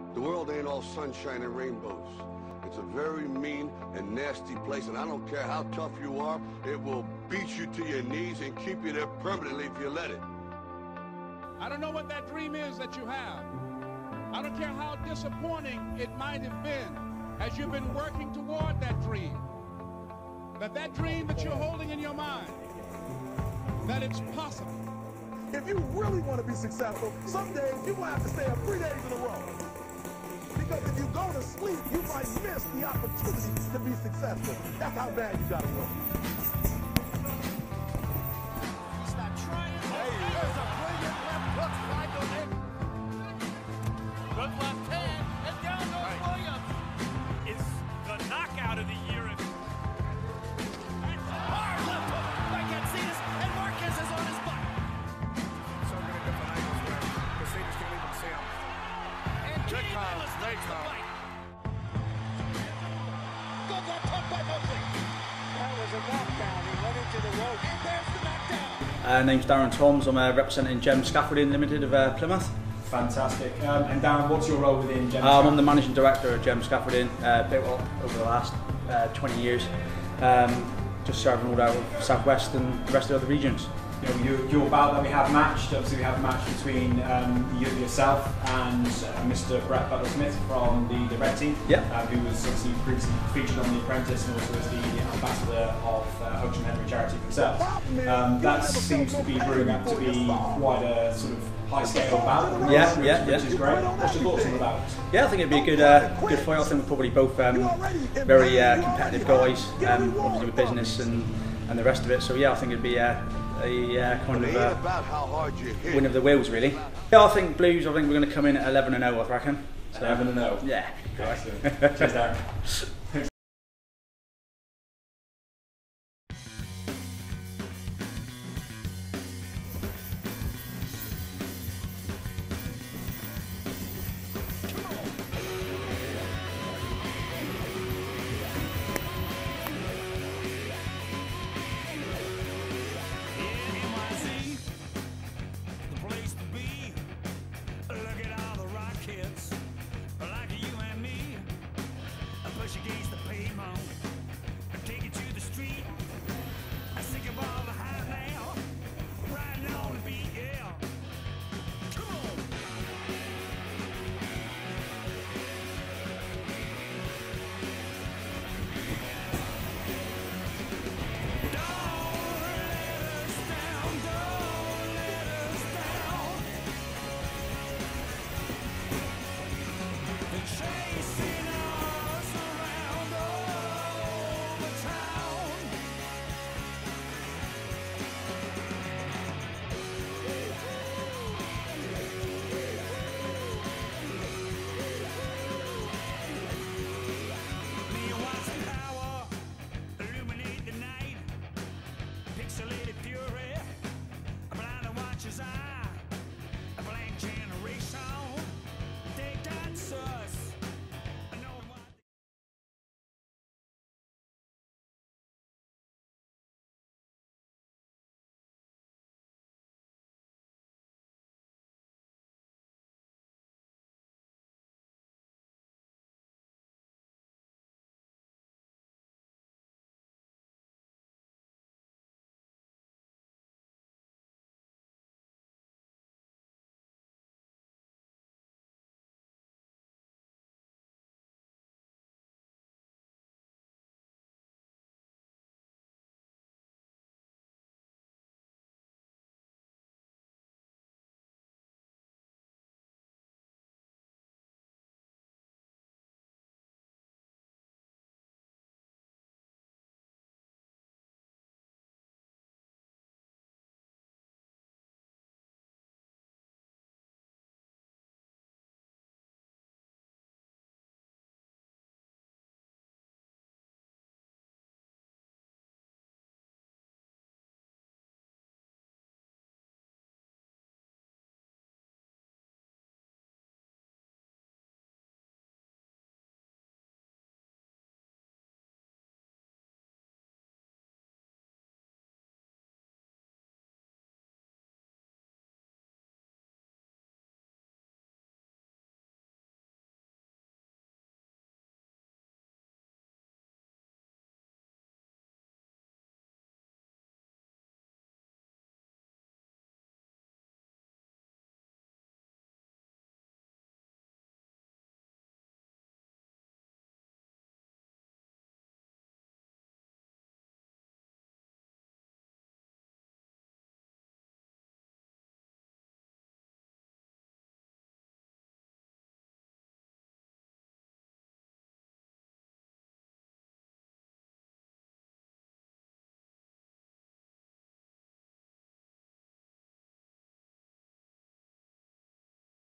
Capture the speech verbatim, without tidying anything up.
The world ain't all sunshine and rainbows. It's a very mean and nasty place, and I don't care how tough you are, it will beat you to your knees and keep you there permanently if you let it. I don't know what that dream is that you have. I don't care how disappointing it might have been as you've been working toward that dream. That that dream that you're holding in your mind, that it's possible. If you really want to be successful, some days you will have to stay up three days in a row. Because if you go to sleep, you might miss the opportunity to be successful. That's how bad you gotta work. He's not trying. Hey, there's a brilliant left hook slide to him. Good left hand, and down goes right. Williams. It's the knockout of the year. And hard left hook by Katsinas, and Marquez is on his butt. So many different angles where Katsinas can't even see him. And Good call, great call. Good left hook by Mosley. That was a knockdown. He went into the rope. And there's the knockdown. Uh, name's Darren Toms. I'm uh, representing Gem Scaffolding Limited of uh, Plymouth. Fantastic. Um, and Darren, what's your role within Gem? Um, I'm the managing director of Gem Scaffolding, uh, built up over the last uh, twenty years, um, just serving all out of South West and the rest of the other regions. You know, your, your bout that we have matched, obviously we have a match between um, you, yourself and uh, Mister Brett Butler-Smith from the, the Red Team, yeah. uh, who was obviously previously featured on The Apprentice and also as the ambassador of uh, Hodgson Henry Charity himself. Um, that seems to be brewing up to be quite a sort of high-scale bout, yeah, which, yeah, which yeah. is great. What's your thoughts on the bout? Yeah, I think it'd be a good, uh, good fight. I think we're probably both um, very uh, competitive guys, um, obviously with business and, and the rest of it. So yeah, I think it'd be uh, a uh, kind of uh, win of the wheels, really. Yeah, I think Blues. I think we're going to come in at eleven and zero. I reckon. eleven and zero. Yeah. Excellent. Cheers, Darren.